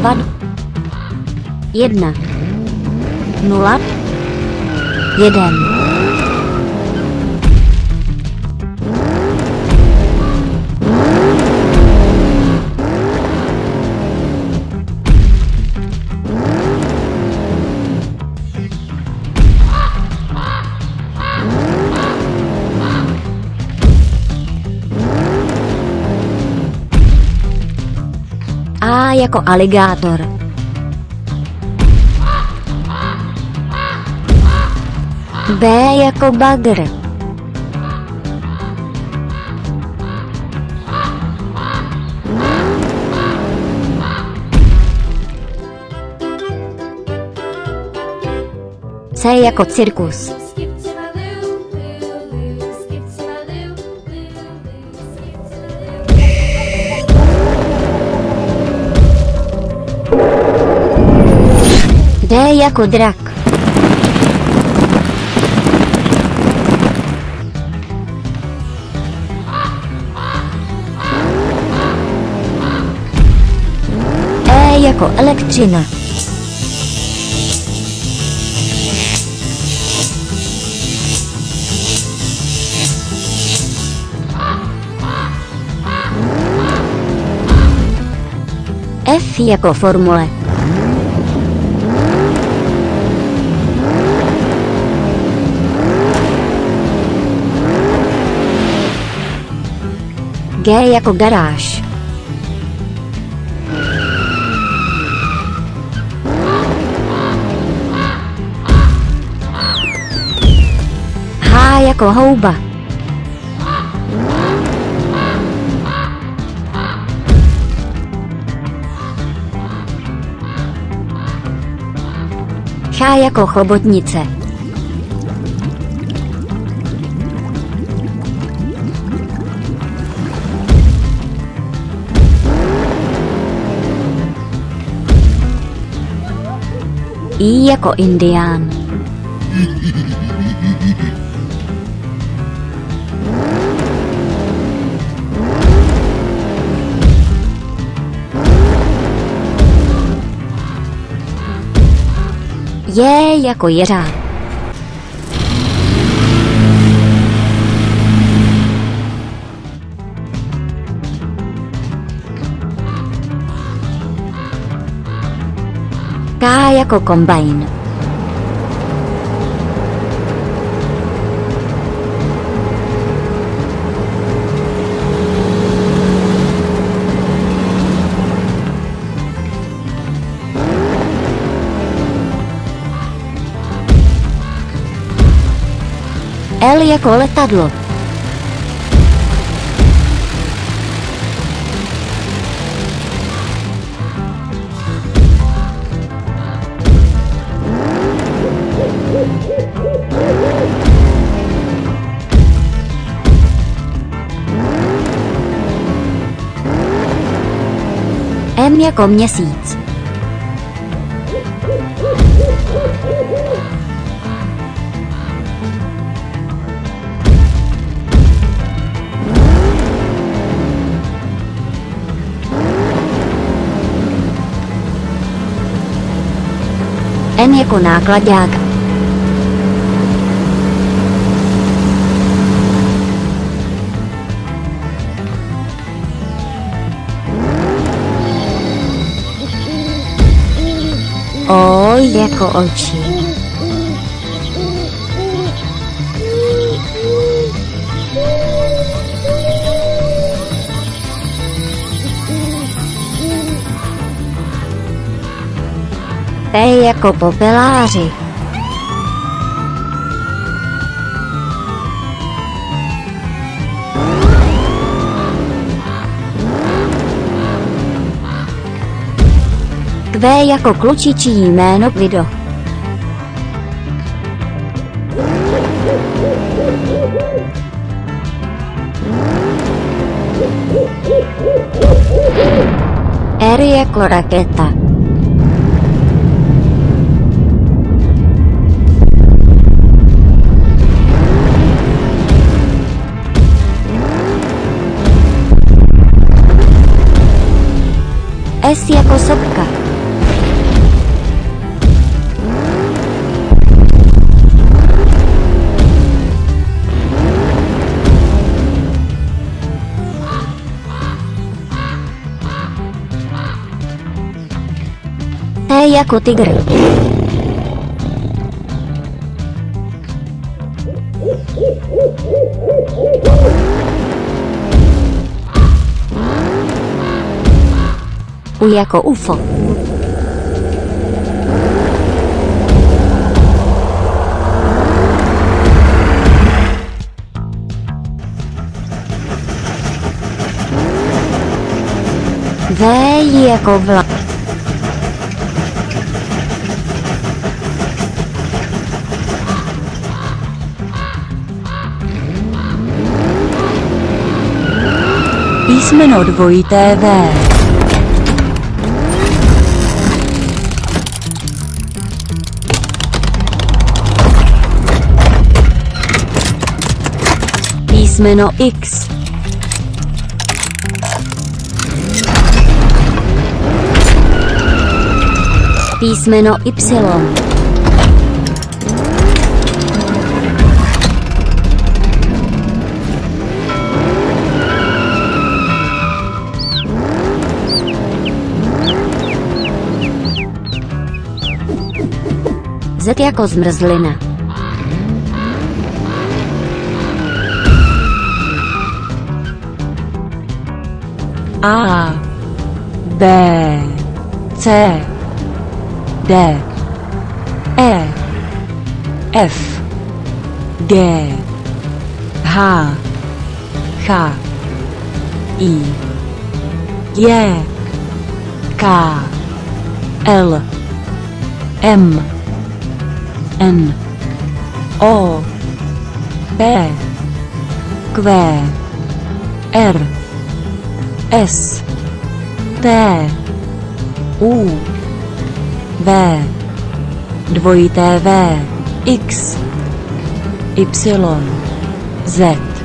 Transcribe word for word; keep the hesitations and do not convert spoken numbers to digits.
dva, jedna, nula, jeden. A jako aligátor. B jako bagr. C jako cirkus. D jako drak. E jako elektřina. F jako formule. G jako garáž. H jako houba. Ch jako chobotnice. I jako indián. J jako jeřáb. K jako kombajn. L jako letadlo. M jako měsíc. N jako nákladák. O jako oči. P jako popeláři. Q jako klučičí jméno Kvido. R jako raketa. S jako sopka. jako tygr. U jako U F O. V jako vlak. Písmeno dvojité V. Písmeno X. Písmeno Y. Z jako zmrzlina. A, B, C, D, E, F, G, H, H, I, J, K, L, M, N, O, P, Q, R, S, T, U, V, dvojité V, X, Y, Z.